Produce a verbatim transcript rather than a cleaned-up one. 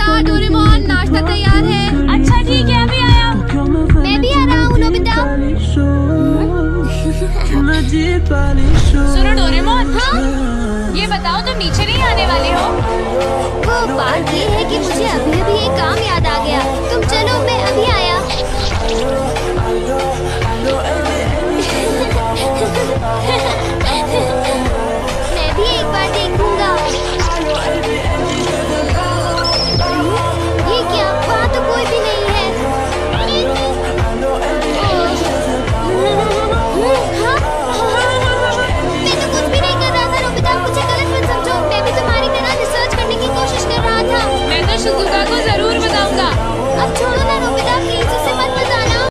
हाँ डोरेमोन, नाश्ता तैयार है। अच्छा ठीक है, अभी आया। मैं भी आ रहा हूँ नोबिता। सुनो डोरेमोन। हाँ? ये बताओ तुम नीचे नहीं आने वाले हो? वो बात ये है कि मुझे अभी अभी एक काम याद आ गया। तुम चलो, मैं